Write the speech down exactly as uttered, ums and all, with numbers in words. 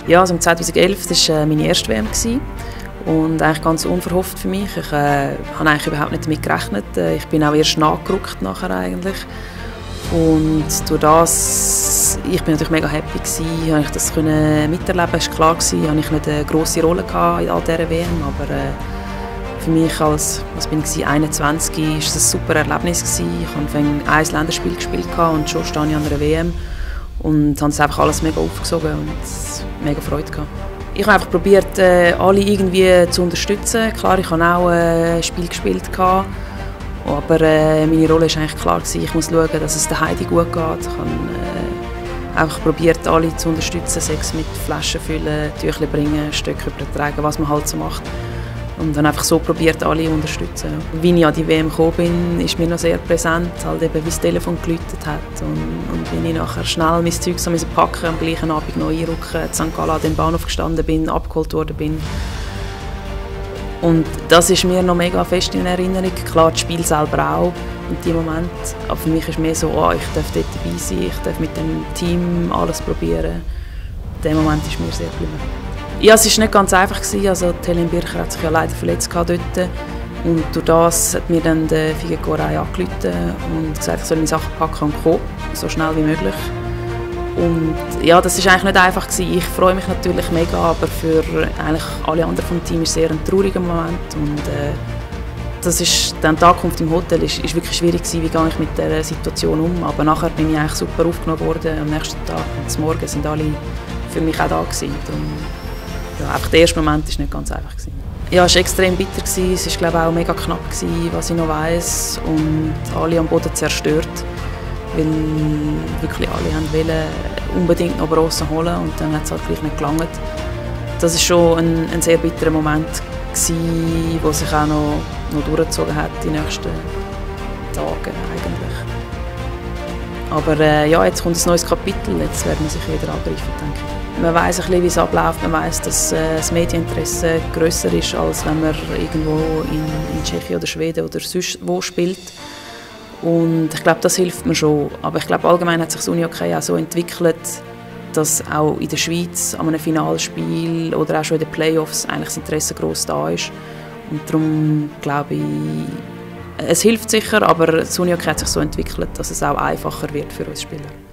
Ja, also zweitausendelf war äh, meine erste W M gewesen. Und eigentlich ganz unverhofft für mich. Ich äh, habe eigentlich überhaupt nicht damit gerechnet. Ich bin auch erst nachgerückt nachher eigentlich. Und durch das, ich bin natürlich mega happy gewesen, habe ich das können miterleben. Es war klar gewesen, habe ich nicht eine grosse Rolle gehabt in all dieser W M, aber äh, für mich als, was bin ich, einundzwanzig, war es ein super Erlebnis gewesen. Ich habe ein Länderspiel gespielt und schon stehe ich an einer W M und habe das einfach alles mega aufgesogen und mega Freude gehabt. Ich habe einfach probiert, alle irgendwie zu unterstützen. Klar, ich habe auch ein Spiel gespielt, aber meine Rolle war eigentlich klar. Ich muss schauen, dass es der Heidi gut geht. Ich habe einfach probiert, alle zu unterstützen, sei es mit Flaschen füllen, Tücher bringen, Stöcke übertragen, was man halt so macht. Und dann einfach so probiert, alle zu unterstützen. Wie ich an die W M gekommen bin, ist mir noch sehr präsent, halt eben, wie das Telefon geläutet hat. Und, und wenn ich nachher schnell mein Zeug so packen, am gleichen Abend noch einrücken, in Sankt Gallen an den Bahnhof gestanden bin, abgeholt worden bin. Und das ist mir noch mega fest in Erinnerung. Klar, das Spiel selber auch in dem Moment. Aber für mich ist mehr so, oh, ich darf dort dabei sein, ich darf mit dem Team alles probieren. Der Moment ist mir sehr geblieben. Ja, es war nicht ganz einfach. Also, Helen Bircher hat sich ja leider verletzt dort. Und durch das hat mir dann der Figen Koray angerufen und gesagt, ich soll meine Sachen packen und kommen, so schnell wie möglich. Und ja, das war eigentlich nicht einfach. Ich freue mich natürlich mega, aber für eigentlich alle anderen vom Team ist es sehr ein trauriger Moment. Und, äh, das ist, die Ankunft im Hotel ist, ist wirklich schwierig gewesen, wie gehe ich mit dieser Situation um. Aber nachher bin ich eigentlich super aufgenommen worden. Am nächsten Tag und zum Morgen sind alle für mich auch da gewesen. Und, ja, einfach der erste Moment war nicht ganz einfach. Ja, es war extrem bitter. Es war, glaube ich, auch mega knapp, was ich noch weiss. Und alle am Boden zerstört. Weil wirklich alle wollten unbedingt noch Bronze holen und dann hat es halt gleich nicht gelangt. Das war schon ein, ein sehr bitterer Moment, der sich auch noch, noch durchgezogen hat die nächsten Tage eigentlich. Aber äh, ja, jetzt kommt ein neues Kapitel, jetzt werden wir sicher wieder angreifen, denke ich. Man weiss ein bisschen, wie es abläuft, man weiss, dass äh, das Medieninteresse grösser ist, als wenn man irgendwo in, in Tschechien oder Schweden oder sonst wo spielt. Und ich glaube, das hilft mir schon. Aber ich glaube, allgemein hat sich das Unihockey auch so entwickelt, dass auch in der Schweiz an einem Finalspiel oder auch schon in den Playoffs eigentlich das Interesse gross da ist. Und darum glaube ich, es hilft sicher, aber das Unihockey hat sich so entwickelt, dass es auch einfacher wird für uns Spieler.